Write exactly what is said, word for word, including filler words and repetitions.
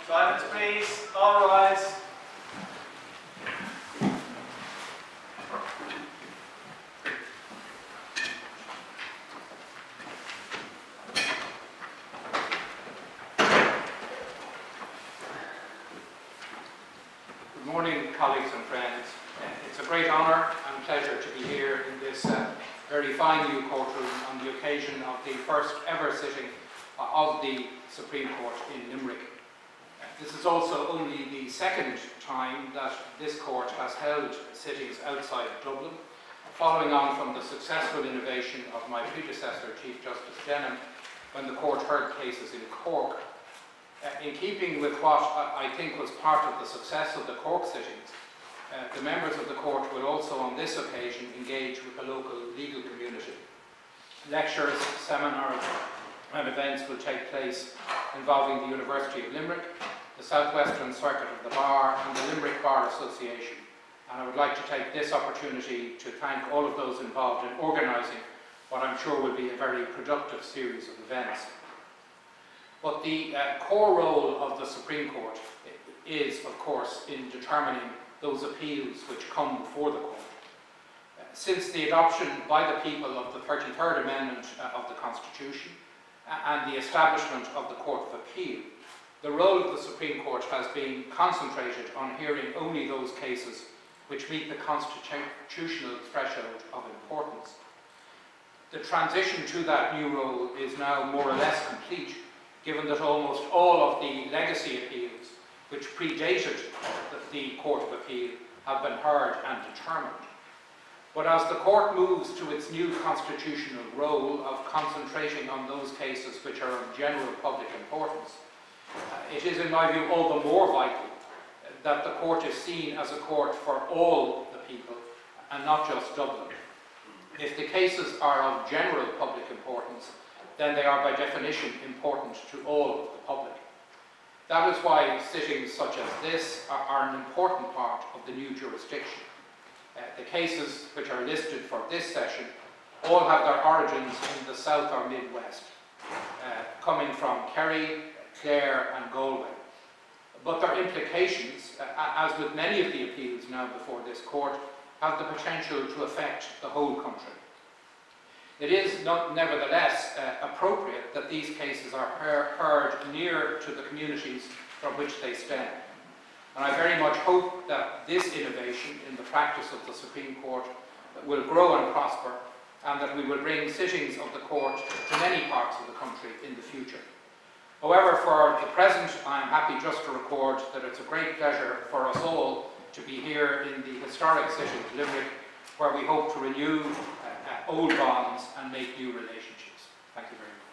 Silence, please. All rise. Good morning, colleagues and friends. It's a great honour and pleasure to be here in this uh, very fine new courtroom on the occasion of the first ever sitting uh, of the Supreme Court in Limerick. This is also only the second time that this court has held sittings outside Dublin, following on from the successful innovation of my predecessor, Chief Justice Denham, when the court heard cases in Cork. Uh, in keeping with what uh, I think was part of the success of the Cork sittings, uh, the members of the court will also on this occasion engage with the local legal community. Lectures, seminars and events will take place involving the University of Limerick, the Southwestern Circuit of the Bar and the Limerick Bar Association. And I would like to take this opportunity to thank all of those involved in organising what I'm sure will be a very productive series of events. But the uh, core role of the Supreme Court is, of course, in determining those appeals which come before the court. Uh, since the adoption by the people of the thirty-third Amendment uh, of the Constitution uh, and the establishment of the Court of Appeal, the role of the Supreme Court has been concentrated on hearing only those cases which meet the constitutional threshold of importance. The transition to that new role is now more or less complete, given that almost all of the legacy appeals which predated the Court of Appeal have been heard and determined. But as the Court moves to its new constitutional role of concentrating on those cases which are of general public importance, Uh, it is, in my view, all the more vital that the court is seen as a court for all the people and not just Dublin. If the cases are of general public importance, then they are by definition important to all of the public. That is why sittings such as this are, are an important part of the new jurisdiction. Uh, the cases which are listed for this session all have their origins in the South or Midwest, uh, coming from Kerry, Clare and Galway. But their implications, uh, as with many of the appeals now before this court, have the potential to affect the whole country. It is not, nevertheless uh, appropriate that these cases are heard near to the communities from which they stem. And I very much hope that this innovation in the practice of the Supreme Court will grow and prosper, and that we will bring sittings of the court to many parts of the country in the future. However, for the present, I am happy just to record that it's a great pleasure for us all to be here in the historic city of Limerick, where we hope to renew uh, uh, old bonds and make new relationships. Thank you very much.